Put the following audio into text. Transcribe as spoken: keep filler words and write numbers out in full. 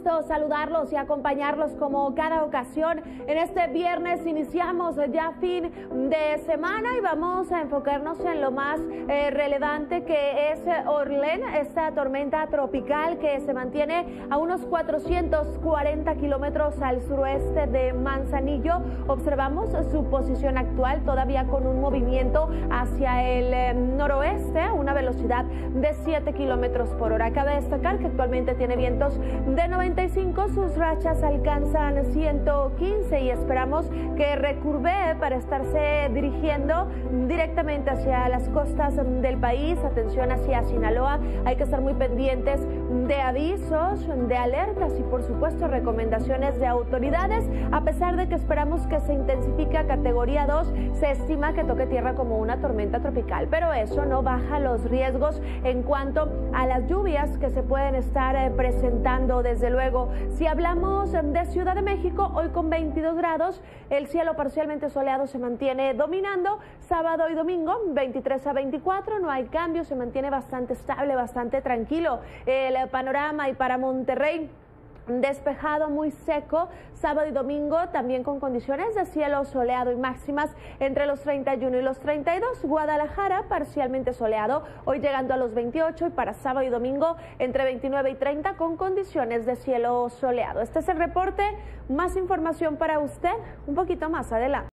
gusto saludarlos y acompañarlos como cada ocasión. En este viernes iniciamos ya fin de semana y vamos a enfocarnos en lo más eh, relevante, que es Orlén, esta tormenta tropical que se mantiene a unos cuatrocientos cuarenta kilómetros al suroeste de Manzanillo. Observamos su posición actual todavía con un movimiento hacia el eh, noroeste a una velocidad de siete kilómetros por hora. Cabe destacar que actualmente tiene vientos de noventa y cinco, sus rachas alcanzan ciento quince y esperamos que recurve para estarse dirigiendo directamente hacia las costas del país. Atención hacia Sinaloa, hay que estar muy pendientes de avisos, de alertas y por supuesto recomendaciones de autoridades. A pesar de que esperamos que se intensifique a categoría dos, se estima que toque tierra como una tormenta tropical, pero eso no baja los riesgos en cuanto a las lluvias que se pueden estar eh, presentando. Desde luego, si hablamos de Ciudad de México, hoy con veintidós grados, el cielo parcialmente soleado se mantiene dominando. Sábado y domingo veintitrés a veinticuatro, no hay cambio, se mantiene bastante estable, bastante tranquilo el panorama. Y para Monterrey, despejado, muy seco, sábado y domingo también con condiciones de cielo soleado y máximas entre los treinta y uno y los treinta y dos. Guadalajara parcialmente soleado, hoy llegando a los veintiocho, y para sábado y domingo entre veintinueve y treinta con condiciones de cielo soleado. Este es el reporte, más información para usted un poquito más adelante.